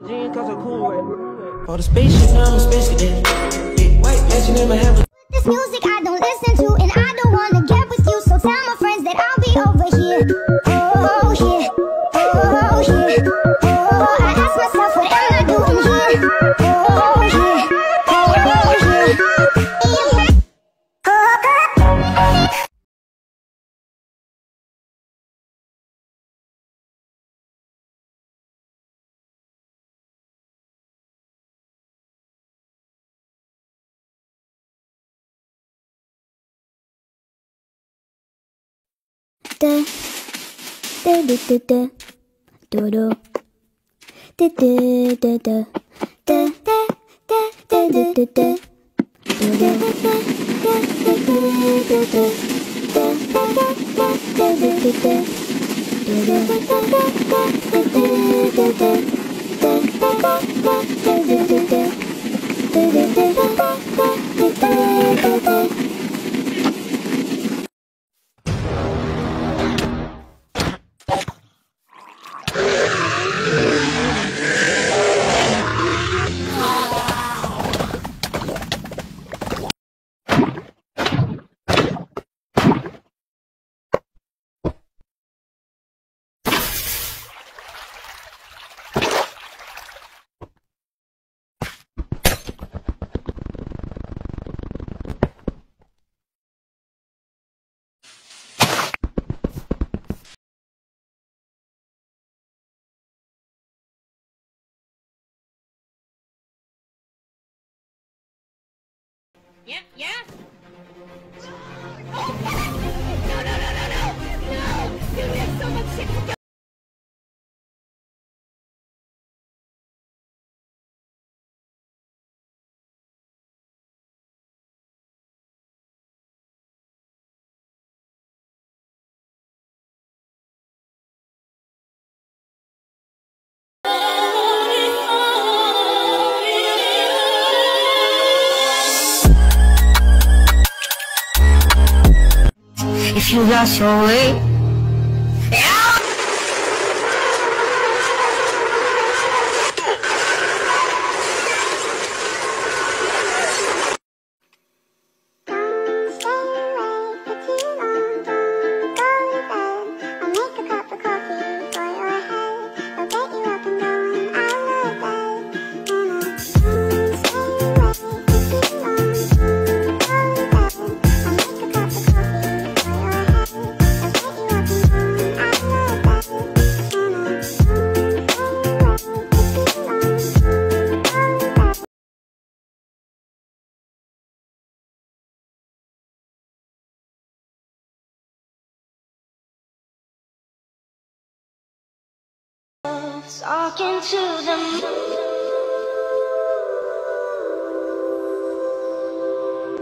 For the spaceship, I'm a space cadet. Yeah, white mansion in my heaven. This music I don't listen to, and I don't wanna get with you. So tell my friends that I'll be over here. Oh yeah, oh yeah, oh. I ask myself, what am I doing here? Oh yeah, oh yeah, oh. Da da da da da do do da da da da da da da da da da Yep, yeah. Oh, no, no, no, no, no, no! Dude, we have so much shit to do. If you lost your way, talking to the moon.